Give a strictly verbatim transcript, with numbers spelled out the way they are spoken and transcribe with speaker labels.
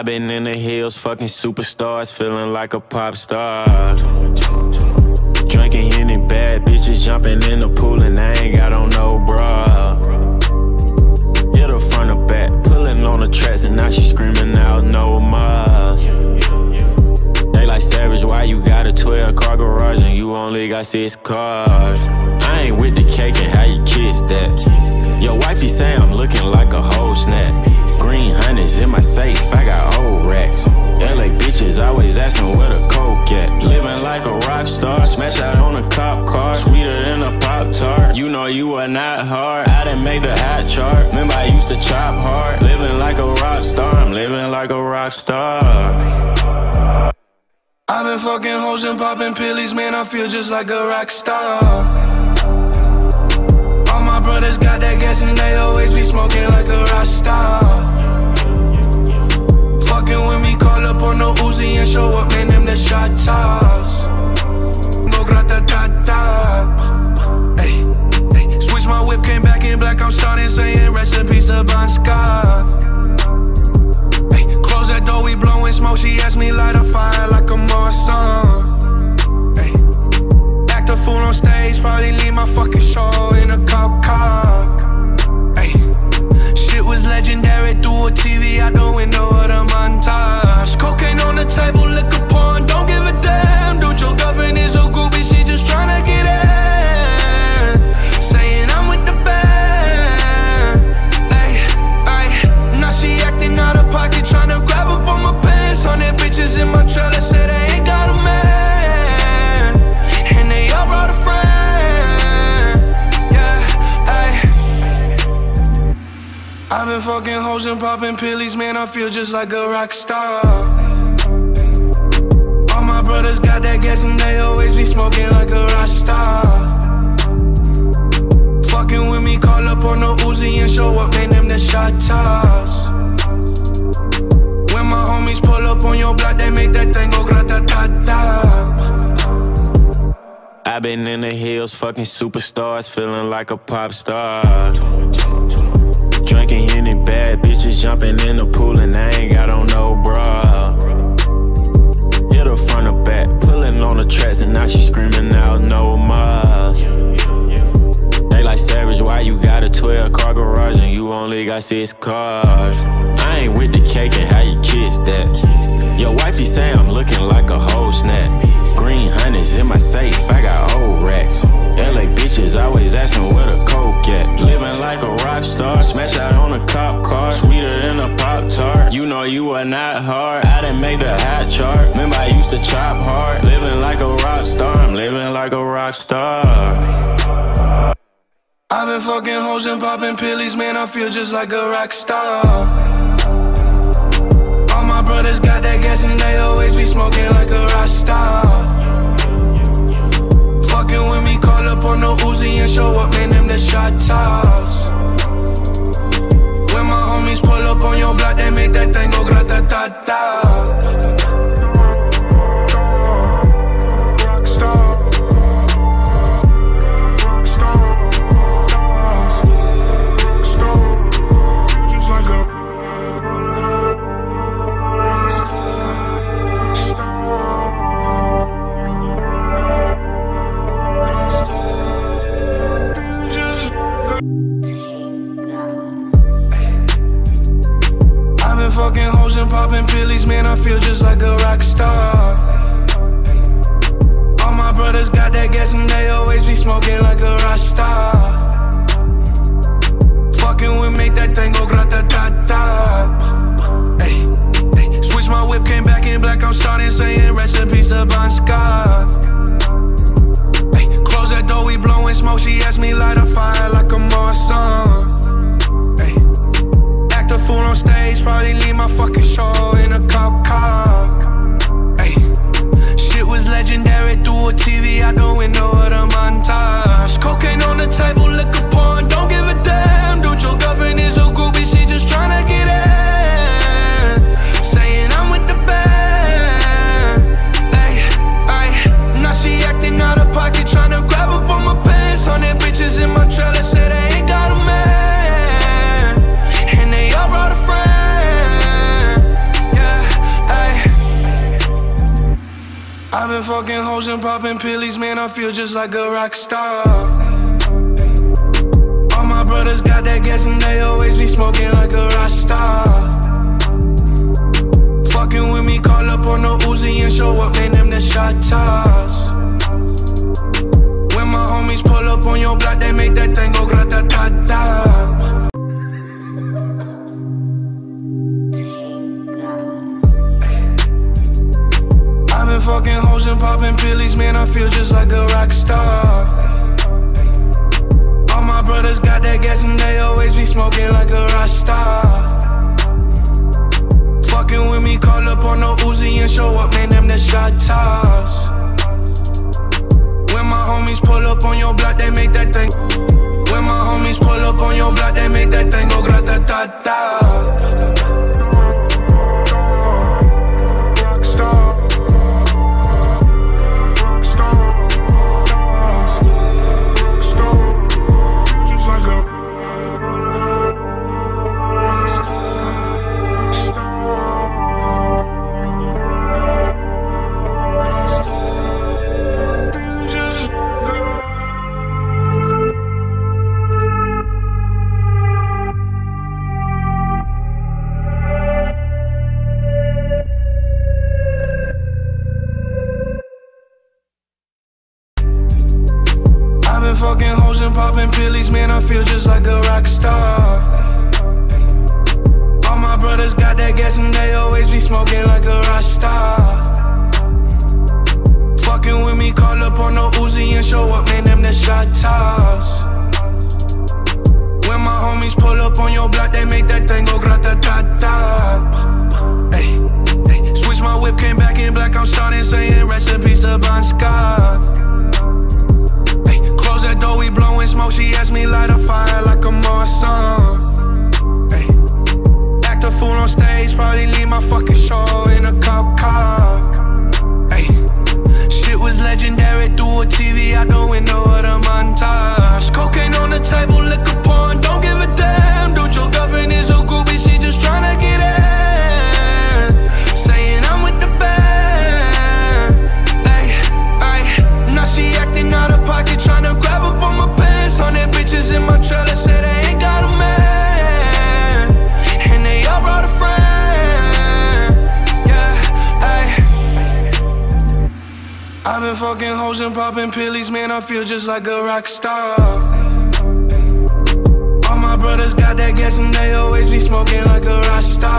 Speaker 1: I've been in the hills, fucking superstars, feeling like a pop star. Drinking Henny, bad bitches jumping in the pool, and I ain't got on no bra. Hit her front or back, pulling on the tracks, and now she screaming out no more. They like, Savage, why you got a twelve car garage and you only got six cars? I ain't with the cake, and how you kiss that? Your wifey say I'm looking like a whole snap. Green hundreds in my safe, I got old racks. L A bitches always asking where the coke at. Living like a rock star, smash out on a cop car, sweeter than a Pop-Tart. You know you are not hard, I done made the hot chart. Remember I used to chop hard. Living like a rock star, I'm living like a rock star.
Speaker 2: I've been fucking hoes and popping pillies, man, I feel just like a rock star. All my brothers got that gas and they always be smoking like a rock star. Fucking with me, call up on the Uzi and show up, man, them the shot toss. Go grata-ta-ta. Ay, ay. Switch my whip, came back in black, I'm starting saying rest in peace to Bon Scott. Ay, close that door, we blowing smoke, she asked me light a fire like a Marsan. Ay, act a fool on stage, probably leave my fucking show in a cop car. Ay, shit was legendary, through a T V out the window of the montage. Cocaine on the table, liquor porn, don't give a damn. Dude, your girlfriend is a groupie, she just tryna get in. Saying I'm with the band. Ay, ay, now she acting out of pocket, tryna grab up on my pants. On their bitches in my trailer, say they ain't got a man, and they all brought a friend. Yeah, ay. I've been fucking hoes and popping pillies, man, I feel just like a rock star. All my brothers got that gas and they always be smoking like a rock star. Fucking with me, call up on the Uzi and show up, man, them the shot toss. When my homies pull up on your block, they make that thing go grata-ta-ta.
Speaker 1: I've been in the hills, fucking superstars, feeling like a pop star. Drinking Henny, bad bitches jumping in the pool, and I ain't got on no bra. Hit her front or back, pulling on the tracks, and now she screaming out no more. They like, Savage, why you got a twelve car garage and you only got six cars? I ain't with the cake, and how you kiss that? Your wifey say I'm looking like a whole snap. Green hundreds in my safe, I got old racks. L A bitches always asking where the coke at. Living like a rock star, smash out on a cop car, sweeter than a Pop-Tart. You know you are not hard, I done made the hot chart. Remember I used to chop hard. Living like a rock star, I'm living like a rock star.
Speaker 2: I've been fucking hoes and popping pillies, man, I feel just like a rock star. All my brothers got that gas and they always be smoking like a rock star. Fucking with me, call up on the Uzi and show up, man, them the shot toss. When my homies pull up on your block, they make that thing go grata-ta-ta. Fucking hoes and popping pillies, man, I feel just like a rock star. All my brothers got that gas and they always be smoking like a rock star. Fucking with, make that thing go grata-ta-ta. Ay, ay. Switch my whip, came back in black, I'm starting saying rest in peace to Bon Scott. Ay, close that door, we blowing smoke, she asked me light a fire like a Marsan. A fool on stage, probably leave my fucking show in a cop car. Ay, shit was legendary, through a T V out the window of the montage. Cocaine on the table, liquor porn, don't give a damn. Dude, your girlfriend is a groupie, she just tryna get in. Saying I'm with the band. Ay, ay, now she acting out of pocket, tryna grab up on my pants. On their bitches in my trailer, say they ain't got a man, and they all brought a friend. Yeah. been fucking hoes and popping pillies, man, I feel just like a rock star. All my brothers got that gas and they always be smoking like a rock star. Fucking with me, call up on the Uzi and show up, man, them the shot toss. When my homies pull up on your block, they make that thing go grata-ta-ta. I've been fucking hoes and popping pillies, man, I feel just like a rock star. All my brothers got that gas and they always be smoking like a rock star. Fucking with me, call up on the Uzi and show up, man, them the shot toss. When my homies pull up on your block, they make that thing. When my homies pull up on your block, they make that thing go grata-ta-ta. Fucking hoes and popping pillies, man, I feel just like a rock star. All my brothers got that gas and they always be smoking like a rock star. Fucking with me, call up on the Uzi and show up, man, them the shot toss. When my homies pull up on your block, they make that thing go grata-ta-ta. Hey, hey, switch my whip, came back in black, I'm starting saying recipes to Bon Scott. That door, we blowing smoke, she asked me light a fire like a Marsan. Hey. Act a fool on stage, probably leave my fucking show in a cop car. Hey. Shit was legendary, through a T V out the window of the montage. Cocaine on the table, liquor porn, don't give a damn. Dude, your girlfriend is a groupie, she just tryna get in. Saying I'm with the band. Hey, hey. Now she acting out of pocket, tryna grab up on my pants. On their bitches in my trailer, say they ain't got a man, and they all brought a friend. Yeah, ayy. I've been fucking hoes and popping pillies, man, I feel just like a rock star. All my brothers got that gas and they always be smoking like a rock star.